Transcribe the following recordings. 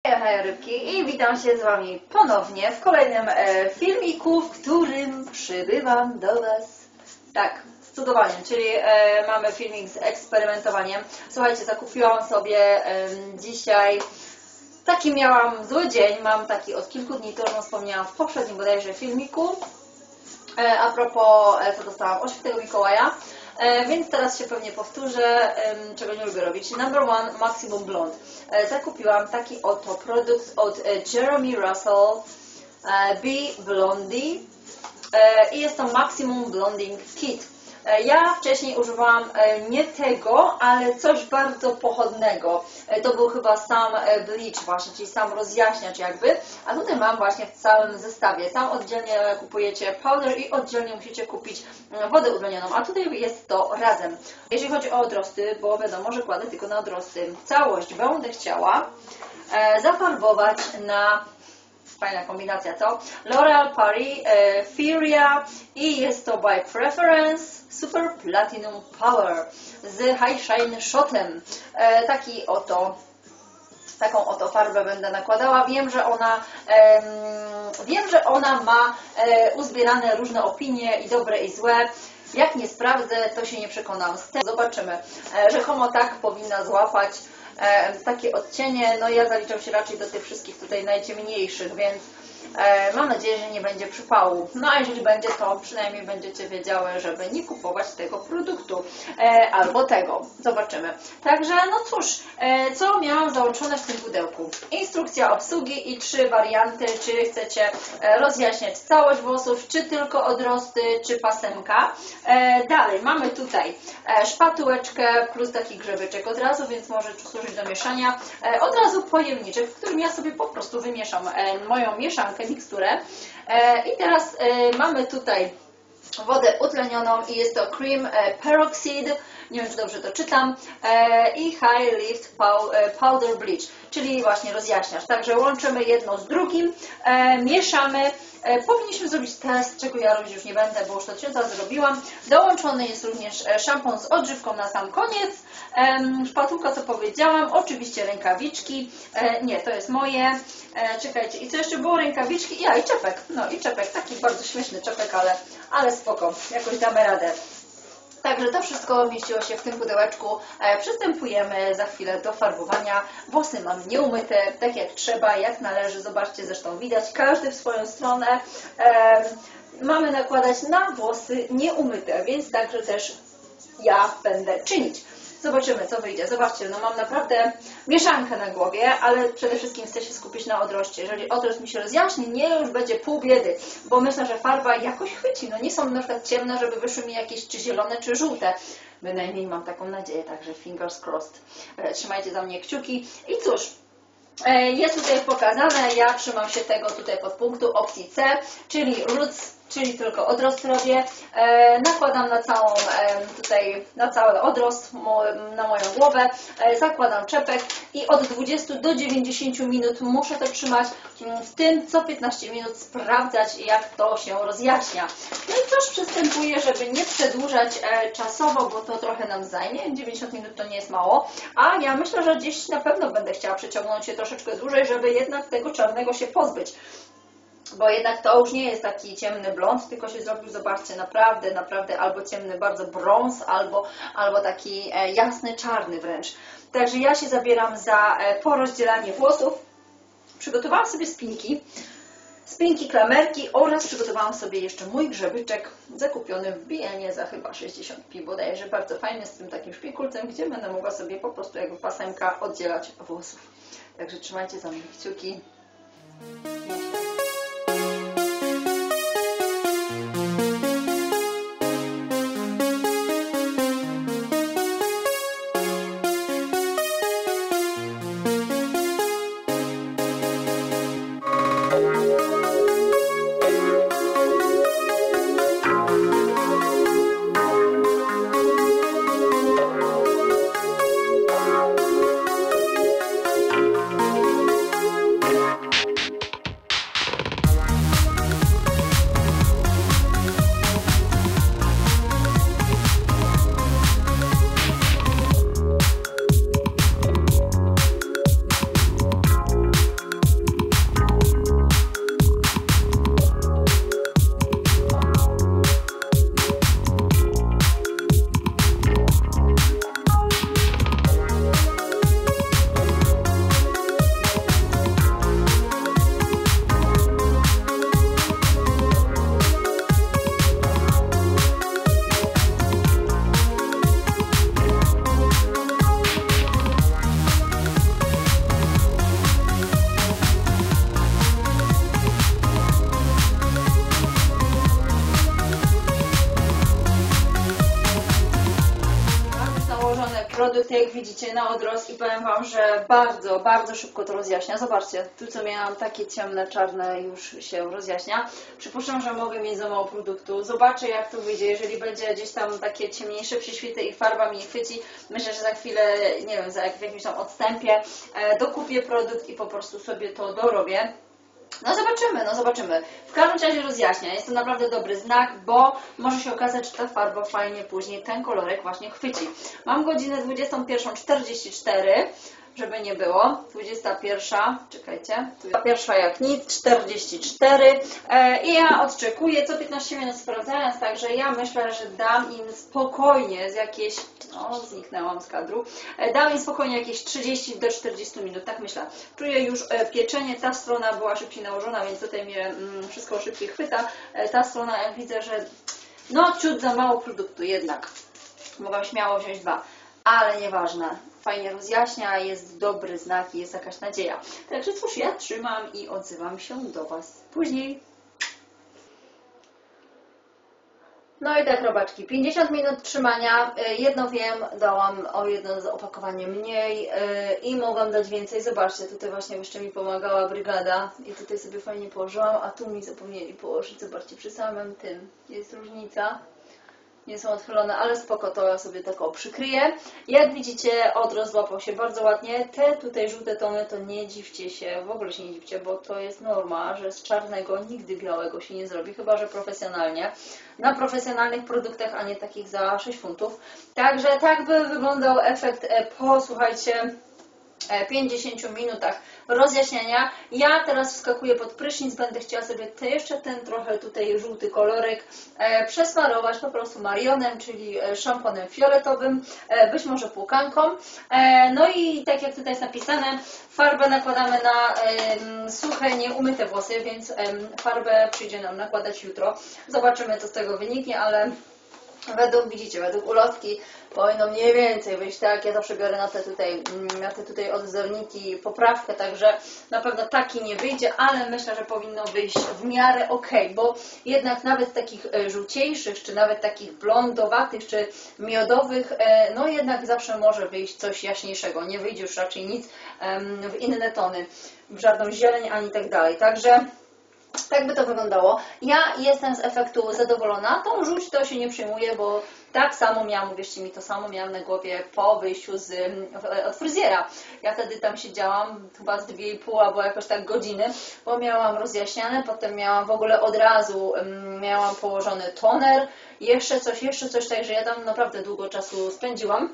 Hej rybki i witam się z Wami ponownie w kolejnym filmiku, w którym przybywam do Was. Tak, z cudowaniem, czyli mamy filmik z eksperymentowaniem. Słuchajcie, zakupiłam sobie dzisiaj, taki miałam zły dzień, mam taki od kilku dni, to już wspomniałam w poprzednim bodajże filmiku. A propos, co dostałam od Świętego Mikołaja. Więc teraz się pewnie powtórzę, czego nie lubię robić. Number one, Maximum Blonde. Zakupiłam taki oto produkt od Jeremy Russell B Blondie i jest to Maximum Blonding Kit. Ja wcześniej używałam nie tego, ale coś bardzo pochodnego. To był chyba sam bleach właśnie, czyli sam rozjaśniacz jakby. A tutaj mam właśnie w całym zestawie. Tam oddzielnie kupujecie powder i oddzielnie musicie kupić wodę utlenioną. A tutaj jest to razem. Jeżeli chodzi o odrosty, bo wiadomo, że kładę tylko na odrosty. Całość będę chciała zafarbować na... Fajna kombinacja, co? L'Oreal Paris Furia i jest to by preference Super Platinum Power z High Shine Shotem. Taką oto farbę będę nakładała. Wiem, że ona ma uzbierane różne opinie i dobre i złe. Jak nie sprawdzę, to się nie przekonam. Zobaczymy. Rzekomo tak powinna złapać takie odcienie. No ja zaliczam się raczej do tych wszystkich tutaj najciemniejszych, więc mam nadzieję, że nie będzie przypału. No a jeżeli będzie, to przynajmniej będziecie wiedziały, żeby nie kupować tego produktu albo tego. Zobaczymy. Także no cóż, co miałam załączone w tym pudełku? Instrukcja obsługi i 3 warianty, czy chcecie rozjaśniać całość włosów, czy tylko odrosty, czy pasemka. Dalej mamy tutaj szpatułeczkę plus taki grzebyczek od razu, więc może służyć do mieszania. Od razu pojemniczek, w którym ja sobie po prostu wymieszam moją mieszankę, miksturę. I teraz mamy tutaj wodę utlenioną i jest to Cream Peroxide, nie wiem czy dobrze to czytam, i High Lift Powder Bleach, czyli właśnie rozjaśniacz. Także łączymy jedno z drugim, mieszamy. Powinniśmy zrobić test, czego ja robić już nie będę, bo już to cięta zrobiłam. Dołączony jest również szampon z odżywką na sam koniec. Szpatułka, co powiedziałam, oczywiście rękawiczki. Nie, to jest moje. Czekajcie, i co jeszcze było? Rękawiczki i czepek. No i czepek, taki bardzo śmieszny czepek, ale spoko, jakoś damy radę. Także to wszystko mieściło się w tym pudełeczku. Przystępujemy za chwilę do farbowania. Włosy mam nieumyte, tak jak trzeba, jak należy. Zobaczcie, zresztą widać, każdy w swoją stronę. Mamy nakładać na włosy nieumyte, więc także też ja będę czynić. Zobaczymy, co wyjdzie. Zobaczcie, no mam naprawdę mieszankę na głowie, ale przede wszystkim chcę się skupić na odroście. Jeżeli odrost mi się rozjaśni, już będzie pół biedy, bo myślę, że farba jakoś chwyci. No nie są na przykład ciemne, żeby wyszły mi jakieś czy zielone, czy żółte. Bynajmniej mam taką nadzieję, także fingers crossed. Trzymajcie za mnie kciuki. I cóż, jest tutaj pokazane, ja trzymam się tego tutaj podpunktu opcji C, czyli roots, czyli tylko odrost robię. Nakładam na całą, na cały odrost, na moją głowę, zakładam czepek i od 20 do 90 minut muszę to trzymać, w tym co 15 minut sprawdzać, jak to się rozjaśnia. No i też przystępuję, żeby nie przedłużać czasowo, bo to trochę nam zajmie, 90 minut to nie jest mało, a ja myślę, że gdzieś na pewno będę chciała przeciągnąć się troszeczkę dłużej, żeby jednak tego czarnego się pozbyć. Bo jednak to już nie jest taki ciemny blond, tylko się zrobił, zobaczcie, naprawdę albo ciemny bardzo brąz, albo taki jasny, czarny wręcz. Także ja się zabieram za porozdzielanie włosów. Przygotowałam sobie spinki, klamerki oraz przygotowałam sobie jeszcze mój grzebyczek zakupiony w BN za chyba 60p bodajże. Bardzo fajny, z tym takim szpikulcem, gdzie będę mogła sobie po prostu jakby pasemka oddzielać włosów. Także trzymajcie za mnie kciuki. widzicie, na odrost i powiem Wam, że bardzo, bardzo szybko to rozjaśnia. Zobaczcie, tu co miałam takie ciemne, czarne już się rozjaśnia. Przypuszczam, że mogę mieć za mało produktu. Zobaczę jak to wyjdzie, jeżeli będzie gdzieś tam takie ciemniejsze prześwity i farba mi chwyci. Myślę, że za chwilę, nie wiem, w jakimś tam odstępie dokupię produkt i po prostu sobie to dorobię. No zobaczymy. W każdym razie rozjaśnia. Jest to naprawdę dobry znak, bo może się okazać, że ta farba fajnie później ten kolorek właśnie chwyci. Mam godzinę 21:44, żeby nie było. 21, czekajcie, 21 jak nic, 44 i ja odczekuję co 15 minut sprawdzając, także ja myślę, że dam im spokojnie z jakieś, zniknęłam z kadru, dam im spokojnie jakieś 30 do 40 minut, tak myślę. Czuję już pieczenie, ta strona była szybciej nałożona, więc tutaj mnie wszystko szybciej chwyta. Ta strona, jak widzę, że no ciut za mało produktu jednak. Mogłam śmiało wziąć 2. Ale nieważne, fajnie rozjaśnia, jest dobry znak i jest jakaś nadzieja. Także cóż, ja trzymam i odzywam się do Was później. No i tak, robaczki, 50 minut trzymania, jedno wiem, dałam o jedno opakowanie mniej i mogłam dać więcej. Zobaczcie, tutaj właśnie jeszcze mi pomagała brygada i tutaj sobie fajnie położyłam, a tu mi zapomnieli położyć. Zobaczcie, przy samym tym jest różnica. Nie są odchylone, ale spoko, to ja sobie tak przykryję. Jak widzicie, odrost złapał się bardzo ładnie. Te tutaj żółte tony, to nie dziwcie się, w ogóle się nie dziwcie, bo to jest norma, że z czarnego nigdy białego się nie zrobi, chyba że profesjonalnie. Na profesjonalnych produktach, a nie takich za 6 funtów. Także tak by wyglądał efekt po, słuchajcie, 50 minutach rozjaśniania. Ja teraz wskakuję pod prysznic, będę chciała sobie jeszcze ten trochę tutaj żółty kolorek przesmarować po prostu marionem, czyli szamponem fioletowym, być może płukanką. No i tak jak tutaj jest napisane, farbę nakładamy na suche, nieumyte włosy, więc farbę przyjdzie nam nakładać jutro. Zobaczymy, co z tego wyniknie, ale według ulotki powinno mniej więcej wyjść tak. Ja zawsze biorę na te tutaj odwzorniki poprawkę, także na pewno taki nie wyjdzie, ale myślę, że powinno wyjść w miarę ok, bo jednak nawet takich żółciejszych, czy nawet takich blondowatych, czy miodowych, no jednak zawsze może wyjść coś jaśniejszego. Nie wyjdzie już raczej nic w inne tony, w żadną zieleń ani tak dalej. Także tak by to wyglądało. Ja jestem z efektu zadowolona. Tą żółć to się nie przejmuję, bo tak samo miałam, uwierzcie mi, to samo miałam na głowie po wyjściu od fryzjera. Ja wtedy tam siedziałam chyba z 2,5 albo jakoś tak godziny, bo miałam rozjaśniane, potem miałam w ogóle od razu miałam położony toner, jeszcze coś, także ja tam naprawdę długo czasu spędziłam.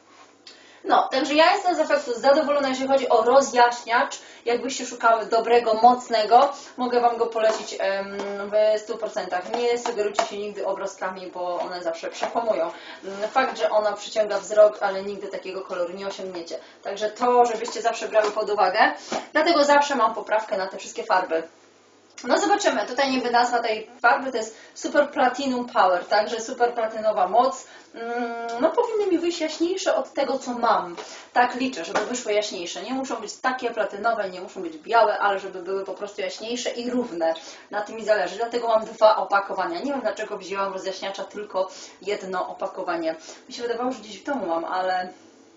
No, także ja jestem z efektu zadowolona, jeżeli chodzi o rozjaśniacz. Jakbyście szukały dobrego, mocnego, mogę Wam go polecić w 100%. Nie sugerujcie się nigdy obrazkami, bo one zawsze przekłamują. Fakt, że ona przyciąga wzrok, ale nigdy takiego koloru nie osiągniecie. Także to, żebyście zawsze brały pod uwagę. Dlatego zawsze mam poprawkę na te wszystkie farby. No zobaczymy, tutaj niby nazwa tej farby to jest Super Platinum Power, także super platynowa moc. No powinny mi wyjść jaśniejsze od tego, co mam. Tak liczę, żeby wyszły jaśniejsze. Nie muszą być takie platynowe, nie muszą być białe, ale żeby były po prostu jaśniejsze i równe. Na tym mi zależy, dlatego mam 2 opakowania. Nie wiem, dlaczego wzięłam rozjaśniacza tylko jedno opakowanie. Mi się wydawało, że gdzieś w domu mam, ale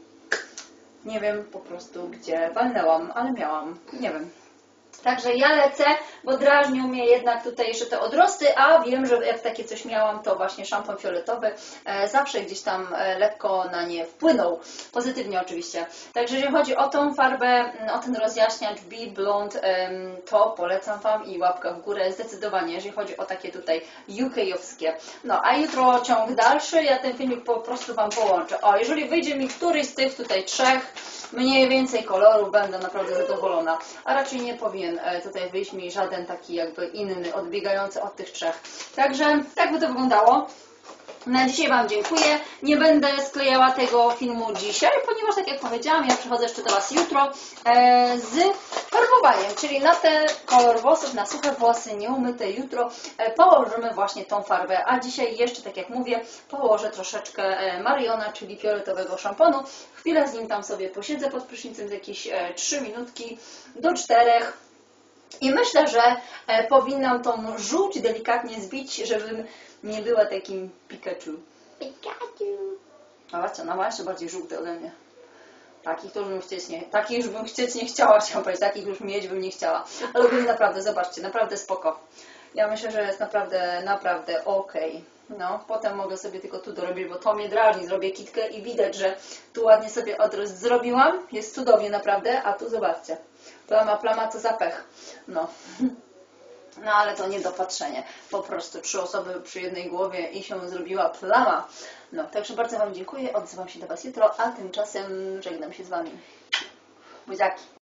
nie wiem po prostu gdzie walnęłam, ale miałam, nie wiem. Także ja lecę, bo drażnią mnie jednak tutaj jeszcze te odrosty, a wiem, że jak takie coś miałam, to właśnie szampon fioletowy zawsze gdzieś tam lekko na nie wpłynął. Pozytywnie oczywiście. Także jeżeli chodzi o tą farbę, o ten rozjaśniacz Be Blonde, to polecam Wam i łapka w górę zdecydowanie, jeżeli chodzi o takie tutaj UK-owskie. No, a jutro ciąg dalszy, ja ten filmik po prostu Wam połączę. O, jeżeli wyjdzie mi któryś z tych tutaj 3, mniej więcej kolorów, będę naprawdę zadowolona. A raczej nie powinien tutaj wyjść mi żaden taki jakby inny, odbiegający od tych 3. Także tak by to wyglądało. Na dzisiaj Wam dziękuję. Nie będę sklejała tego filmu dzisiaj, ponieważ tak jak powiedziałam, ja przychodzę jeszcze do Was jutro z farbowaniem, czyli na ten kolor włosów, na suche włosy, nieumyte jutro położymy właśnie tą farbę. A dzisiaj jeszcze, tak jak mówię, położę troszeczkę Mariona, czyli fioletowego szamponu. Chwilę z nim tam sobie posiedzę pod prysznicem z jakieś 3 minutki do 4. I myślę, że powinnam tą żółć delikatnie zbić, żebym nie była takim Pikachu. Pikachu. A zobaczcie, ona ma jeszcze bardziej żółte ode mnie. Takich to już bym chcieć nie, takich już bym chcieć nie chciała, chciałam powiedzieć, takich już mieć bym nie chciała. Ale ogólnie naprawdę, zobaczcie, naprawdę spoko. Ja myślę, że jest naprawdę okej. No, potem mogę sobie tylko tu dorobić, bo to mnie drażni. Zrobię kitkę i widać, że tu ładnie sobie odrost zrobiłam. Jest cudownie naprawdę, a tu zobaczcie. Plama, co za pech. No. No ale to niedopatrzenie. Po prostu 3 osoby przy jednej głowie i się zrobiła plama. No, także bardzo Wam dziękuję. Odzywam się do Was jutro, a tymczasem żegnam się z Wami. Buziaki.